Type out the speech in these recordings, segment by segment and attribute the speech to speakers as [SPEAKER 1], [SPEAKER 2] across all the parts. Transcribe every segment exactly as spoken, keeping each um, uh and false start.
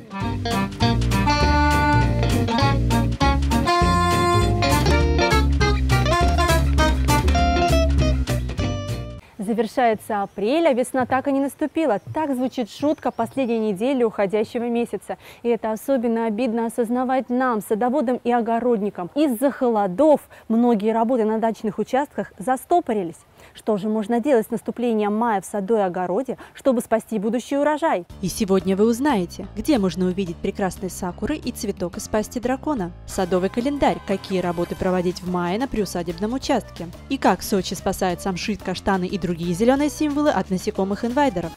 [SPEAKER 1] Завершается апрель, а весна так и не наступила. Так звучит шутка последней недели уходящего месяца. И это особенно обидно осознавать нам, садоводам и огородникам. Из-за холодов многие работы на дачных участках застопорились. Что же можно делать с наступлением мая в саду и огороде, чтобы спасти будущий урожай?
[SPEAKER 2] И сегодня вы узнаете, где можно увидеть прекрасные сакуры и цветок из пасти дракона, садовый календарь, какие работы проводить в мае на приусадебном участке, и как Сочи спасает самшит, каштаны и другие зеленые символы от насекомых-инвайдеров.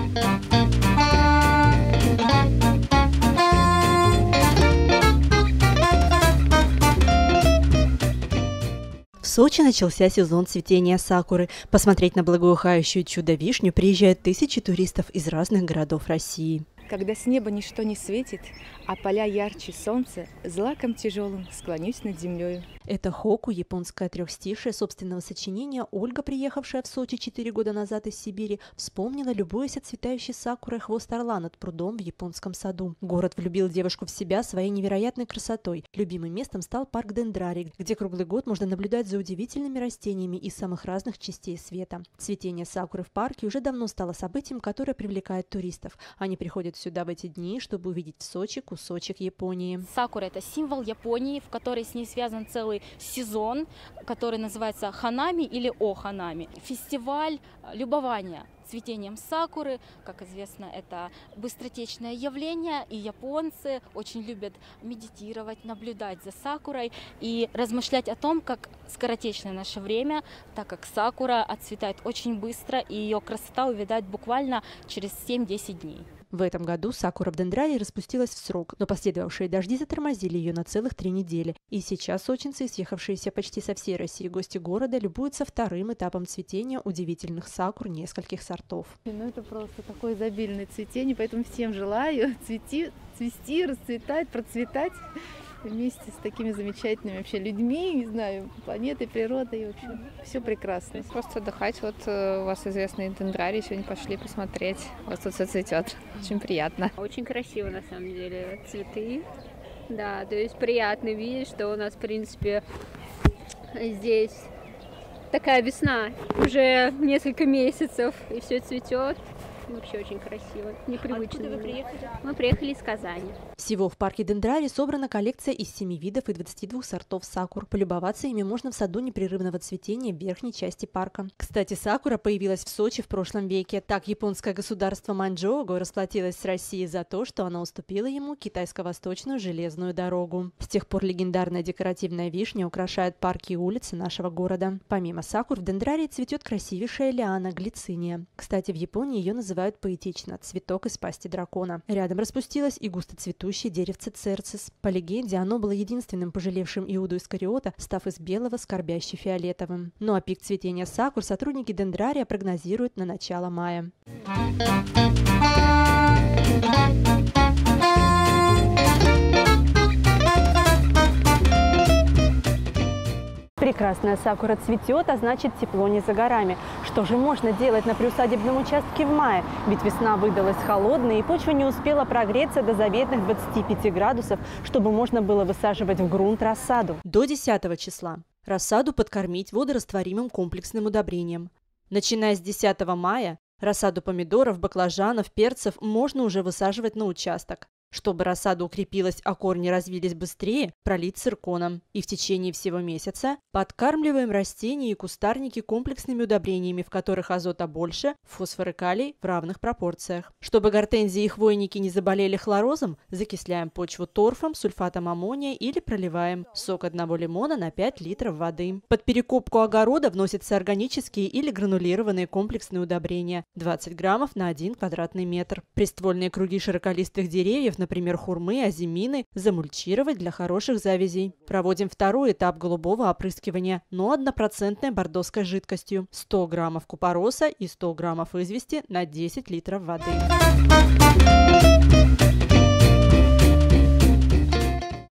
[SPEAKER 2] В Сочи начался сезон цветения сакуры. Посмотреть на благоухающую чудо-вишню приезжают тысячи туристов из разных городов России.
[SPEAKER 3] Когда с неба ничто не светит, а поля ярче солнца, злаком тяжелым склонюсь над землей.
[SPEAKER 2] Это хоку, японское трехстишие собственного сочинения. Ольга, приехавшая в Сочи четыре года назад из Сибири, вспомнила, любуясь отцветающей сакурой, хвост орла над прудом в японском саду. Город влюбил девушку в себя своей невероятной красотой. Любимым местом стал парк Дендрарий, где круглый год можно наблюдать за удивительными растениями из самых разных частей света. Цветение сакуры в парке уже давно стало событием, которое привлекает туристов. Они приходят сюда в эти дни, чтобы увидеть в Сочи кусочек Японии.
[SPEAKER 4] Сакура – это символ Японии, в которой с ней связан целый сезон, который называется ханами или о-ханами. Фестиваль любования цветением сакуры. Как известно, это быстротечное явление, и японцы очень любят медитировать, наблюдать за сакурой и размышлять о том, как скоротечно наше время, так как сакура отцветает очень быстро, и ее красота увядает буквально через семь-десять дней.
[SPEAKER 2] В этом году сакура в Дендрарии распустилась в срок, но последовавшие дожди затормозили ее на целых три недели. И сейчас сочинцы, съехавшиеся почти со всей России гости города, любуются вторым этапом цветения удивительных сакур нескольких сортов.
[SPEAKER 3] Ну это просто такое изобильное цветение, поэтому всем желаю цвети, цвести, расцветать, процветать вместе с такими замечательными вообще людьми, не знаю, планетой, природой, в общем, все прекрасно.
[SPEAKER 5] Просто отдыхать, вот у вас известный дендрарий, сегодня пошли посмотреть, у вас тут все цветет, очень приятно.
[SPEAKER 6] Очень красиво на самом деле, цветы, да, то есть приятно видеть, что у нас в принципе здесь такая весна, уже несколько месяцев, и все цветет. Вообще очень красиво, непривычно. Откуда вы приехали? Мы приехали из Казани.
[SPEAKER 2] Всего в парке Дендрарий собрана коллекция из семи видов и двадцати двух сортов сакур. Полюбоваться ими можно в саду непрерывного цветения в верхней части парка. Кстати, сакура появилась в Сочи в прошлом веке. Так японское государство Маньчжоу расплатилось с Россией за то, что она уступила ему китайско-восточную железную дорогу. С тех пор легендарная декоративная вишня украшает парки и улицы нашего города. Помимо сакур в Дендрарии цветет красивейшая лиана глициния. Кстати, в Японии ее называют поэтично «цветок из пасти дракона». Рядом распустилось и густоцветущее деревце церцис. По легенде, оно было единственным пожалевшим Иуду Искариота, став из белого скорбяще фиолетовым. Ну а пик цветения сакур сотрудники Дендрария прогнозируют на начало мая.
[SPEAKER 1] Прекрасная сакура цветет, а значит тепло не за горами. Что же можно делать на приусадебном участке в мае? Ведь весна выдалась холодной, и почва не успела прогреться до заветных двадцати пяти градусов, чтобы можно было высаживать в грунт рассаду.
[SPEAKER 2] До десятого числа. Рассаду подкормить водорастворимым комплексным удобрением. Начиная с десятого мая рассаду помидоров, баклажанов, перцев можно уже высаживать на участок. Чтобы рассада укрепилась, а корни развились быстрее, пролить цирконом. И в течение всего месяца подкармливаем растения и кустарники комплексными удобрениями, в которых азота больше, фосфор и калий в равных пропорциях. Чтобы гортензии и хвойники не заболели хлорозом, закисляем почву торфом, сульфатом аммония или проливаем сок одного лимона на пять литров воды. Под перекопку огорода вносятся органические или гранулированные комплексные удобрения двадцать граммов на один квадратный метр. Приствольные круги широколистых деревьев, например, хурмы, азимины, замульчировать для хороших завязей. Проводим второй этап голубого опрыскивания, но однопроцентной бордоской жидкостью. сто граммов купороса и сто граммов извести на десять литров воды. В две тысячи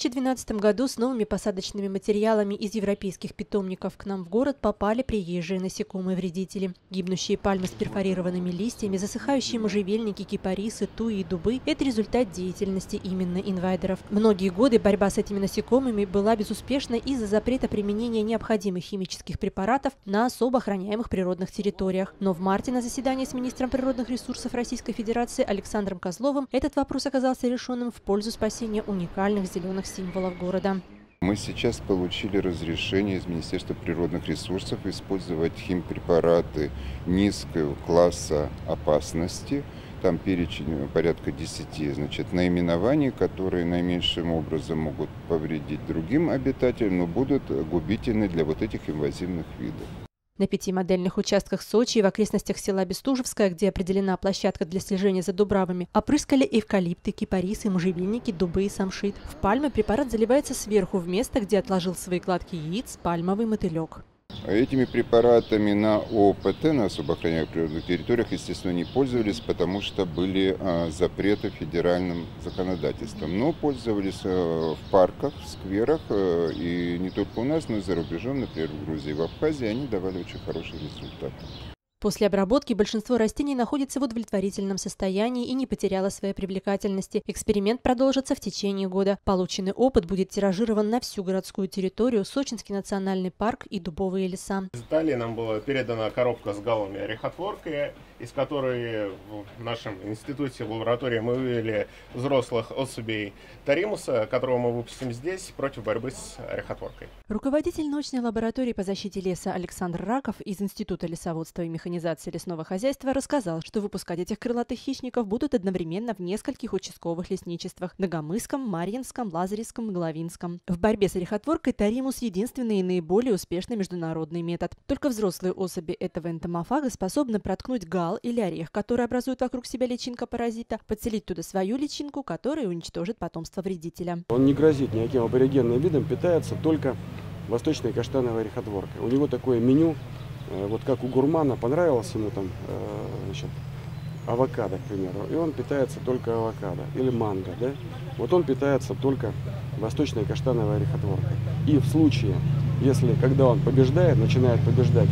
[SPEAKER 2] тысяча двенадцатом году с новыми посадочными материалами из европейских питомников к нам в город попали приезжие насекомые-вредители. Гибнущие пальмы с перфорированными листьями, засыхающие можжевельники, кипарисы, туи и дубы – это результат деятельности именно инвайдеров. Многие годы борьба с этими насекомыми была безуспешна из-за запрета применения необходимых химических препаратов на особо охраняемых природных территориях. Но в марте на заседании с министром природных ресурсов Российской Федерации Александром Козловым этот вопрос оказался решенным в пользу спасения уникальных зеленых символов города.
[SPEAKER 7] Мы сейчас получили разрешение из Министерства природных ресурсов использовать химпрепараты низкого класса опасности. Там перечень порядка десяти, значит, наименований, которые наименьшим образом могут повредить другим обитателям, но будут губительны для вот этих инвазивных видов.
[SPEAKER 2] На пяти модельных участках Сочи и в окрестностях села Бестужевская, где определена площадка для слежения за дубравами, опрыскали эвкалипты, кипарисы, можжевельники, дубы и самшит. В пальмы препарат заливается сверху в место, где отложил свои кладки яиц пальмовый мотылек.
[SPEAKER 7] Этими препаратами на ОПТ, на особо охраняемых природных территориях, естественно, не пользовались, потому что были а, запреты федеральным законодательством. Но пользовались а, в парках, в скверах, а, и не только у нас, но и за рубежом, например, в Грузии и в Абхазии, они давали очень хорошие результаты.
[SPEAKER 2] После обработки большинство растений находится в удовлетворительном состоянии и не потеряло своей привлекательности. Эксперимент продолжится в течение года. Полученный опыт будет тиражирован на всю городскую территорию, Сочинский национальный парк и дубовые леса.
[SPEAKER 8] Из Италии нам была передана коробка с галлами орехотворкой, из которой в нашем институте, в лаборатории мы вывели взрослых особей таримуса, которого мы выпустим здесь против борьбы с орехотворкой.
[SPEAKER 2] Руководитель научной лаборатории по защите леса Александр Раков из Института лесоводства и механизации лесного хозяйства рассказал, что выпускать этих крылатых хищников будут одновременно в нескольких участковых лесничествах – Дагомысском, Марьинском, Лазаревском и Головинском. В борьбе с орехотворкой таримус – единственный и наиболее успешный международный метод. Только взрослые особи этого энтомофага способны проткнуть гал или орех, который образует вокруг себя личинка паразита, подселить туда свою личинку, которая уничтожит потомство вредителя.
[SPEAKER 9] Он не грозит никаким аборигенным видом, питается только восточной каштановой орехотворкой. У него такое меню, вот как у гурмана, понравилось ему там, значит, авокадо, к примеру, и он питается только авокадо, или манго, да? Вот он питается только восточной каштановой орехотворкой. И в случае, если, когда он побеждает, начинает побеждать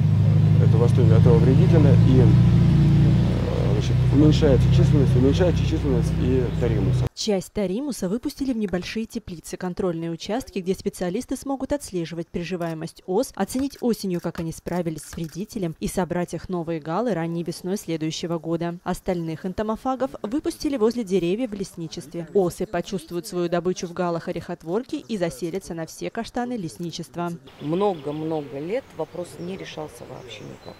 [SPEAKER 9] эту восточную, этого вредителя, и значит, уменьшается численность, уменьшается численность и таримуса.
[SPEAKER 2] Часть таримуса выпустили в небольшие теплицы, контрольные участки, где специалисты смогут отслеживать приживаемость ос, оценить осенью, как они справились с вредителем, и собрать их новые галы ранней весной следующего года. Остальных энтомофагов выпустили возле деревьев в лесничестве. Осы почувствуют свою добычу в галах орехотворки и заселятся на все каштаны лесничества.
[SPEAKER 10] Много-много лет вопрос не решался вообще никак.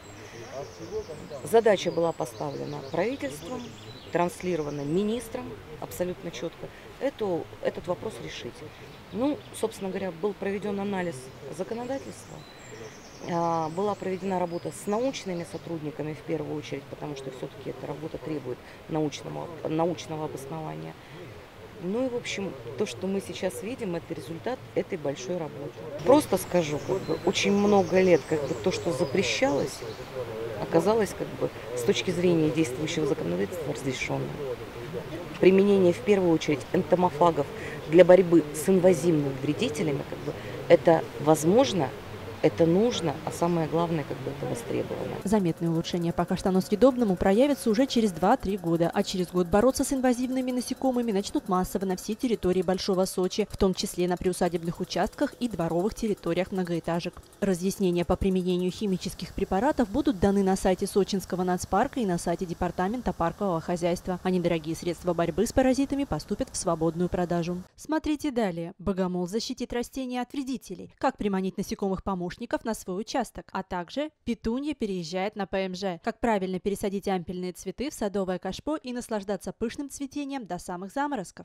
[SPEAKER 10] Задача была поставлена правительством, транслирована министром абсолютно четко. Эту, этот вопрос решить. Ну, собственно говоря, был проведен анализ законодательства, была проведена работа с научными сотрудниками в первую очередь, потому что все-таки эта работа требует научного, научного обоснования. Ну и, в общем, то, что мы сейчас видим, это результат этой большой работы. Просто скажу, как бы, очень много лет как бы, то, что запрещалось, оказалось как бы, с точки зрения действующего законодательства разрешенным. Применение, в первую очередь, энтомофагов для борьбы с инвазивными вредителями, как бы, это возможно. Это нужно, а самое главное, как бы это востребовано.
[SPEAKER 2] Заметные улучшения по каштану съедобному проявятся уже через два-три года, а через год бороться с инвазивными насекомыми начнут массово на всей территории Большого Сочи, в том числе на приусадебных участках и дворовых территориях многоэтажек. Разъяснения по применению химических препаратов будут даны на сайте Сочинского нацпарка и на сайте Департамента паркового хозяйства, а недорогие средства борьбы с паразитами поступят в свободную продажу. Смотрите далее. Богомол защитит растения от вредителей. Как приманить насекомых помощников на свой участок, а также петунья переезжает на ПМЖ. Как правильно пересадить ампельные цветы в садовое кашпо и наслаждаться пышным цветением до самых заморозков.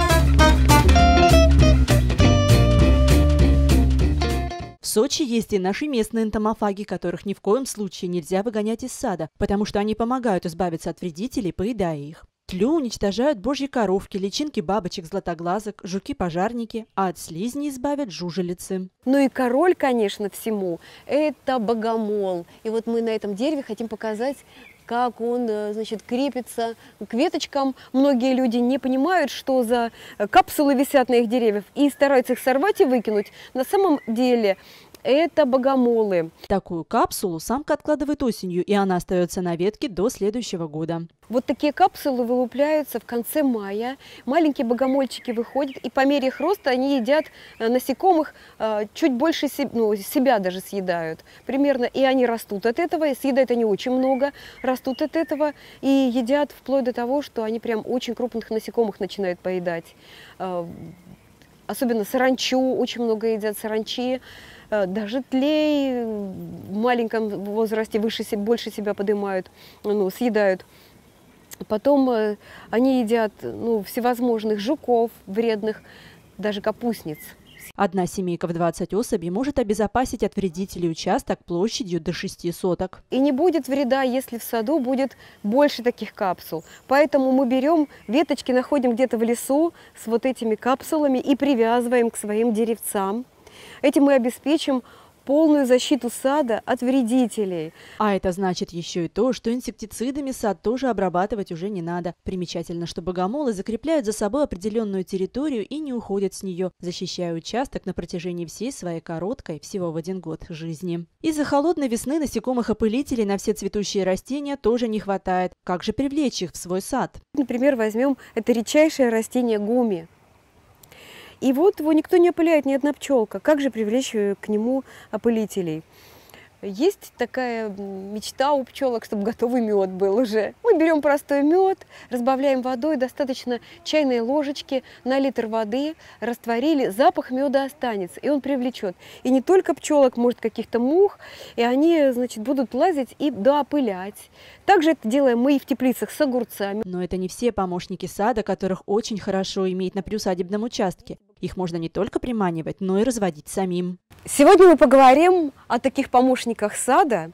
[SPEAKER 2] В Сочи есть и наши местные энтомофаги, которых ни в коем случае нельзя выгонять из сада, потому что они помогают избавиться от вредителей, поедая их. Тлю уничтожают божьи коровки, личинки бабочек-златоглазок, жуки-пожарники, а от слизней избавят жужелицы.
[SPEAKER 11] Ну и король, конечно, всему – это богомол. И вот мы на этом дереве хотим показать как он, значит, крепится к веточкам. Многие люди не понимают, что за капсулы висят на их деревьях и стараются их сорвать и выкинуть. На самом деле это богомолы.
[SPEAKER 2] Такую капсулу самка откладывает осенью, и она остается на ветке до следующего года.
[SPEAKER 11] Вот такие капсулы вылупляются в конце мая. Маленькие богомольчики выходят, и по мере их роста они едят насекомых, чуть больше ну, себя даже съедают. Примерно, и они растут от этого, и съедают они очень много, растут от этого, и едят вплоть до того, что они прям очень крупных насекомых начинают поедать. Особенно саранчу, очень много едят саранчи. Даже тлей в маленьком возрасте выше, больше себя поднимают, ну, съедают. Потом э, они едят ну, всевозможных жуков вредных, даже капустниц.
[SPEAKER 2] Одна семейка в двадцать особей может обезопасить от вредителей участок площадью до шести соток.
[SPEAKER 11] И не будет вреда, если в саду будет больше таких капсул. Поэтому мы берем веточки, находим где-то в лесу с вот этими капсулами и привязываем к своим деревцам. Этим мы обеспечим полную защиту сада от вредителей.
[SPEAKER 2] А это значит еще и то, что инсектицидами сад тоже обрабатывать уже не надо. Примечательно, что богомолы закрепляют за собой определенную территорию и не уходят с нее, защищая участок на протяжении всей своей короткой, всего в один год, жизни. Из-за холодной весны насекомых-опылителей на все цветущие растения тоже не хватает. Как же привлечь их в свой сад?
[SPEAKER 11] Например, возьмем это редчайшее растение гуми. И вот его никто не опыляет, ни одна пчелка. Как же привлечь к нему опылителей? Есть такая мечта у пчелок, чтобы готовый мед был уже. Мы берем простой мед, разбавляем водой, достаточно чайной ложечки на литр воды, растворили, запах меда останется, и он привлечет. И не только пчелок, может, каких-то мух, и они, значит, будут лазить и доопылять. Также это делаем мы и в теплицах с огурцами.
[SPEAKER 2] Но это не все помощники сада, которых очень хорошо иметь на приусадебном участке. Их можно не только приманивать, но и разводить самим.
[SPEAKER 11] Сегодня мы поговорим о таких помощниках сада,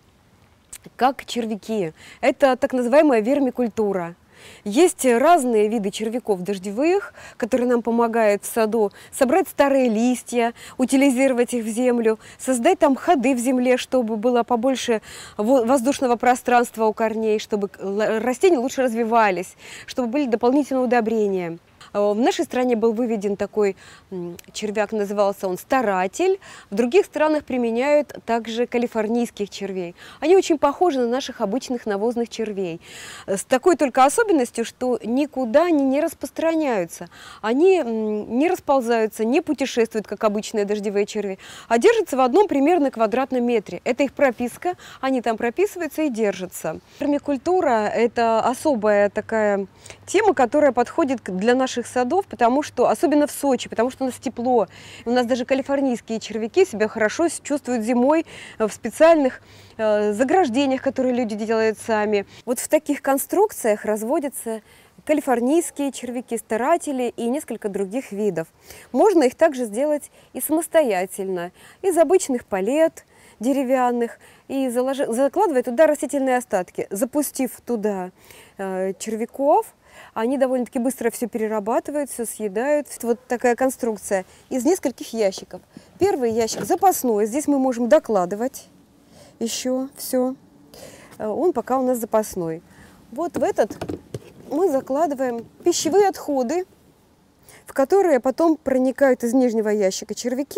[SPEAKER 11] как червяки. Это так называемая вермикультура. Есть разные виды червяков дождевых, которые нам помогают в саду собрать старые листья, утилизировать их в землю, создать там ходы в земле, чтобы было побольше воздушного пространства у корней, чтобы растения лучше развивались, чтобы были дополнительные удобрения. В нашей стране был выведен такой червяк, назывался он старатель. В других странах применяют также калифорнийских червей. Они очень похожи на наших обычных навозных червей. С такой только особенностью, что никуда они не распространяются. Они не расползаются, не путешествуют, как обычные дождевые черви, а держатся в одном примерно квадратном метре. Это их прописка, они там прописываются и держатся. Вермикультура – это особая такая тема, которая подходит для наших садов, потому что, особенно в Сочи, потому что у нас тепло. У нас даже калифорнийские червяки себя хорошо чувствуют зимой в специальных э, заграждениях, которые люди делают сами. Вот в таких конструкциях разводятся калифорнийские червяки, старатели и несколько других видов. Можно их также сделать и самостоятельно, из обычных палет деревянных, и заложи, закладывая туда растительные остатки. Запустив туда э, червяков, они довольно-таки быстро все перерабатывают, все съедают. Вот такая конструкция из нескольких ящиков. Первый ящик запасной. Здесь мы можем докладывать еще все. Он пока у нас запасной. Вот в этот мы закладываем пищевые отходы, в которые потом проникают из нижнего ящика червяки.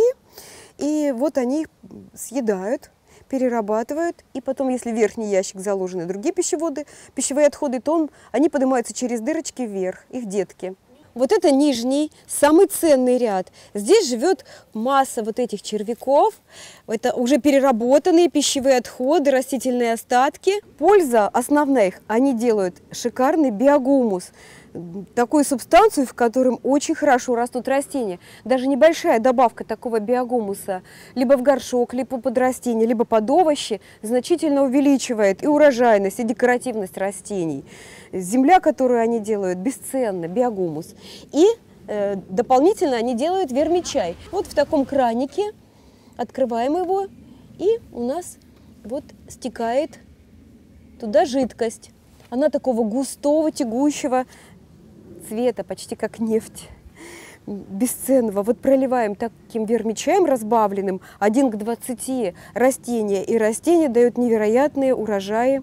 [SPEAKER 11] И вот они их съедают, перерабатывают, и потом, если в верхний ящик заложены другие пищеводы, пищевые отходы, то он, они поднимаются через дырочки вверх, их детки. Вот это нижний, самый ценный ряд. Здесь живет масса вот этих червяков. Это уже переработанные пищевые отходы, растительные остатки. Польза основная их, они делают шикарный биогумус. Такую субстанцию, в котором очень хорошо растут растения. Даже небольшая добавка такого биогумуса либо в горшок, либо под растения, либо под овощи значительно увеличивает и урожайность, и декоративность растений. Земля, которую они делают, бесценна, биогумус. И э, дополнительно они делают вермичай. Вот в таком кранике открываем его, и у нас вот стекает туда жидкость. Она такого густого, тягучего цвета, почти как нефть, бесценного. Вот проливаем таким вермичаем разбавленным один к двадцати растения, и растения дают невероятные урожаи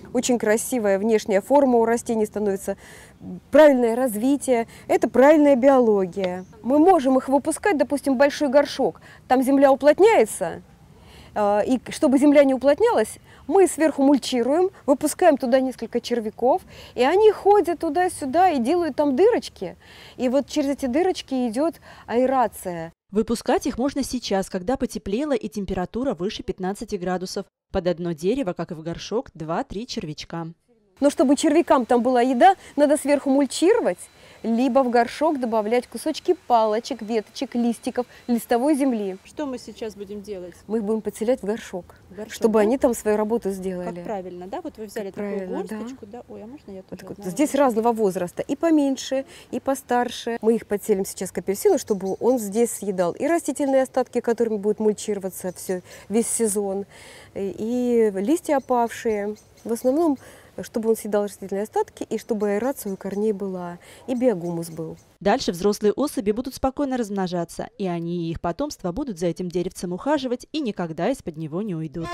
[SPEAKER 11] очень красивая внешняя форма у растений становится, правильное развитие, это правильная биология. Мы можем их выпускать, допустим, в большой горшок, там земля уплотняется, и чтобы земля не уплотнялась, мы сверху мульчируем, выпускаем туда несколько червяков, и они ходят туда-сюда и делают там дырочки. И вот через эти дырочки идет аэрация.
[SPEAKER 2] Выпускать их можно сейчас, когда потеплело и температура выше пятнадцати градусов. Под одно дерево, как и в горшок, два-три червячка.
[SPEAKER 11] Но чтобы червякам там была еда, надо сверху мульчировать, либо в горшок добавлять кусочки палочек, веточек, листиков, листовой земли.
[SPEAKER 1] Что мы сейчас будем делать?
[SPEAKER 11] Мы их будем подселять в горшок,
[SPEAKER 1] Горшок,
[SPEAKER 11] чтобы
[SPEAKER 1] да?
[SPEAKER 11] они там свою работу сделали.
[SPEAKER 1] Как правильно, да? Вот вы взяли
[SPEAKER 11] Как
[SPEAKER 1] такую
[SPEAKER 11] правильно,
[SPEAKER 1] горсточку, да. да? Ой, а можно я тоже
[SPEAKER 11] Вот,
[SPEAKER 1] одна
[SPEAKER 11] здесь
[SPEAKER 1] возьму?
[SPEAKER 11] разного возраста, и поменьше, и постарше. Мы их подселим сейчас к апельсину, чтобы он здесь съедал и растительные остатки, которыми будет мульчироваться все, весь сезон, и листья опавшие. В основном, чтобы он съедал растительные остатки, и чтобы аэрация у корней была, и биогумус был.
[SPEAKER 2] Дальше взрослые особи будут спокойно размножаться, и они и их потомство будут за этим деревцем ухаживать и никогда из-под него не уйдут.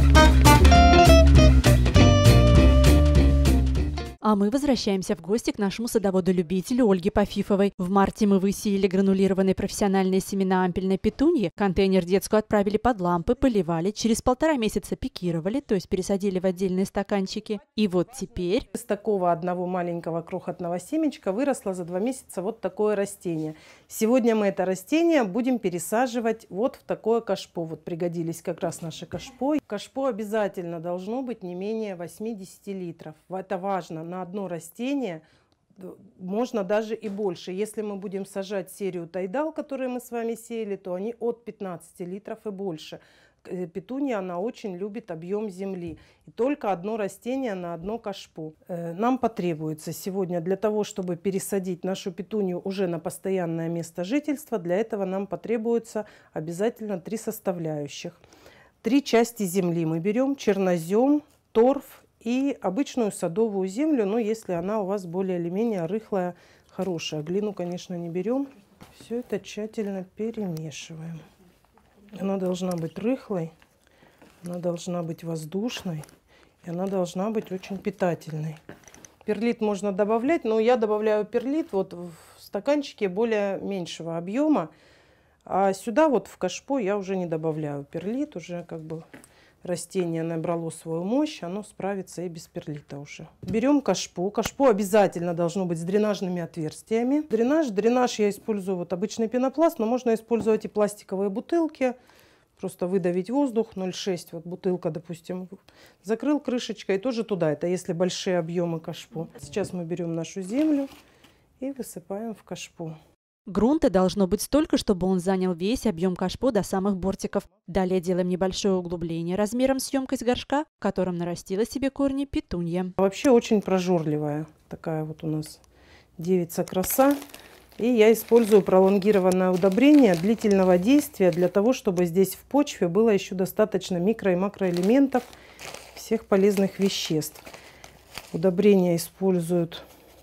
[SPEAKER 2] А мы возвращаемся в гости к нашему садоводу-любителю Ольге Пафифовой. В марте мы высеяли гранулированные профессиональные семена ампельной петуньи, контейнер детскую отправили под лампы, поливали, через полтора месяца пикировали, то есть пересадили в отдельные стаканчики. И вот теперь...
[SPEAKER 12] С такого одного маленького крохотного семечка выросло за два месяца вот такое растение. Сегодня мы это растение будем пересаживать вот в такое кашпо. Вот пригодились как раз наши кашпо. Кашпо обязательно должно быть не менее восьмидесяти литров. Это важно. На одно растение можно даже и больше. Если мы будем сажать серию тайдал, которые мы с вами сеяли, то они от пятнадцати литров и больше. Петунья, она очень любит объем земли. И только одно растение на одно кашпо. Нам потребуется сегодня для того, чтобы пересадить нашу петунью уже на постоянное место жительства, для этого нам потребуется обязательно три составляющих. Три части земли мы берем: чернозем, торф и обычную садовую землю, но если она у вас более или менее рыхлая, хорошая. Глину, конечно, не берем. Все это тщательно перемешиваем. Она должна быть рыхлой, она должна быть воздушной, и она должна быть очень питательной. Перлит можно добавлять, но я добавляю перлит вот в стаканчике более меньшего объема, а сюда вот в кашпо я уже не добавляю перлит, уже как бы... Растение набрало свою мощь, оно справится и без перлита уже. Берем кашпо. Кашпо обязательно должно быть с дренажными отверстиями. Дренаж. Дренаж я использую вот обычный пенопласт, но можно использовать и пластиковые бутылки. Просто выдавить воздух, ноль целых шесть, вот бутылка, допустим, закрыл крышечкой, и тоже туда. Это если большие объемы кашпо. Сейчас мы берем нашу землю и высыпаем в кашпо.
[SPEAKER 2] Грунта должно быть столько, чтобы он занял весь объем кашпо до самых бортиков. Далее делаем небольшое углубление размером с емкость горшка, в котором нарастила себе корни петунья.
[SPEAKER 12] Вообще очень прожорливая такая вот у нас девица краса. И я использую пролонгированное удобрение длительного действия для того, чтобы здесь в почве было еще достаточно микро- и макроэлементов, всех полезных веществ. Удобрения используют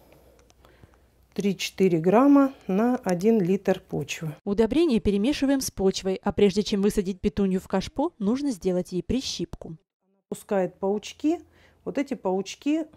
[SPEAKER 12] три-четыре грамма на один литр почвы.
[SPEAKER 2] Удобрение перемешиваем с почвой, а прежде чем высадить петунью в кашпо, нужно сделать ей прищипку.
[SPEAKER 12] Пускает паучки. Вот эти паучки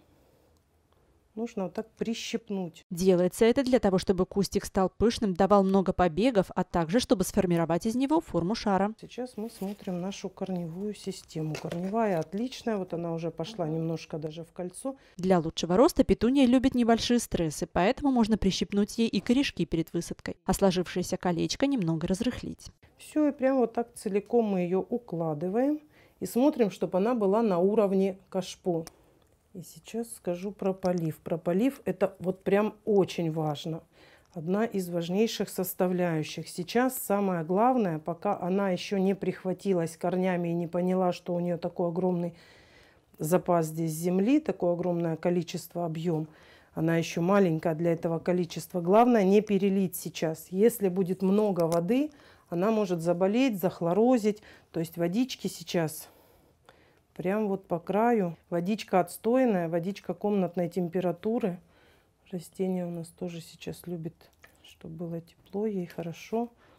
[SPEAKER 12] нужно вот так прищипнуть.
[SPEAKER 2] Делается это для того, чтобы кустик стал пышным, давал много побегов, а также чтобы сформировать из него форму шара.
[SPEAKER 12] Сейчас мы смотрим нашу корневую систему. Корневая отличная, вот она уже пошла немножко даже в кольцо.
[SPEAKER 2] Для лучшего роста петунья любит небольшие стрессы, поэтому можно прищипнуть ей и корешки перед высадкой, а сложившееся колечко немного разрыхлить.
[SPEAKER 12] Все, и прямо вот так целиком мы ее укладываем и смотрим, чтобы она была на уровне кашпо. И сейчас скажу про полив. Про полив это вот прям очень важно. Одна из важнейших составляющих. Сейчас самое главное, пока она еще не прихватилась корнями и не поняла, что у нее такой огромный запас здесь земли, такое огромное количество, объем. Она еще маленькая для этого количества. Главное не перелить сейчас. Если будет много воды, она может заболеть, захлорозить. То есть водички сейчас... Прям вот по краю. Водичка отстойная, водичка комнатной температуры. Растение у нас тоже сейчас любит, чтобы было тепло, ей хорошо.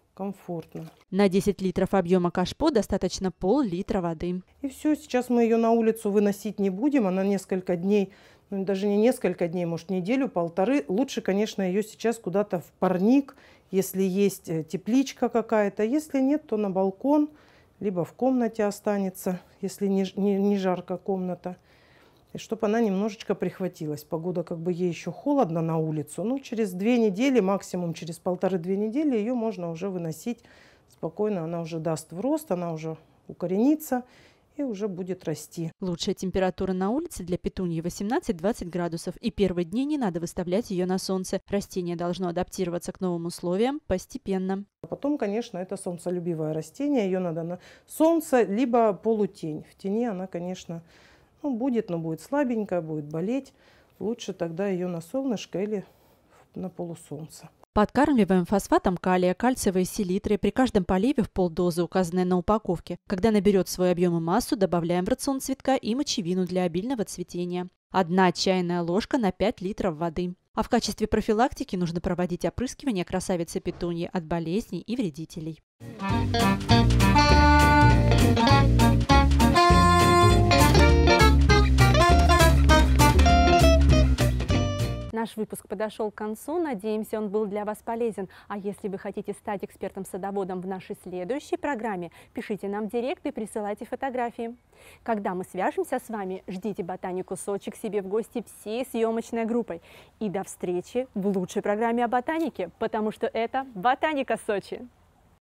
[SPEAKER 12] комфортно.
[SPEAKER 2] На десять литров объема кашпо достаточно пол-литра воды.
[SPEAKER 12] И все, сейчас мы ее на улицу выносить не будем, она несколько дней, ну, даже не несколько дней, может неделю-полторы. Лучше, конечно, ее сейчас куда-то в парник, если есть тепличка какая-то. Если нет, то на балкон, либо в комнате останется, если не, не, не жарко комната. И чтобы она немножечко прихватилась. Погода как бы ей еще холодно на улицу. Ну, через две недели, максимум через полторы-две недели ее можно уже выносить спокойно. Она уже даст в рост, она уже укоренится и уже будет расти.
[SPEAKER 2] Лучшая температура на улице для петуньи восемнадцать-двадцать градусов. И первые дни не надо выставлять ее на солнце. Растение должно адаптироваться к новым условиям постепенно.
[SPEAKER 12] А потом, конечно, это солнцелюбивое растение. Ее надо на солнце, либо полутень. В тени она, конечно... Ну, будет, но будет слабенькая, будет болеть. Лучше тогда ее на солнышко или на полусолнце.
[SPEAKER 2] Подкармливаем фосфатом калия, кальциевые селитры при каждом поливе в полдозы, указанной на упаковке. Когда наберет свой объем и массу, добавляем в рацион цветка и мочевину для обильного цветения. Одна чайная ложка на пять литров воды. А в качестве профилактики нужно проводить опрыскивание красавицы петуньи от болезней и вредителей.
[SPEAKER 1] Наш выпуск подошел к концу. Надеемся, он был для вас полезен. А если вы хотите стать экспертом-садоводом в нашей следующей программе, пишите нам в директ и присылайте фотографии. Когда мы свяжемся с вами, ждите ботанику Сочи к себе в гости всей съемочной группой. И до встречи в лучшей программе о ботанике, потому что это Ботаника Сочи.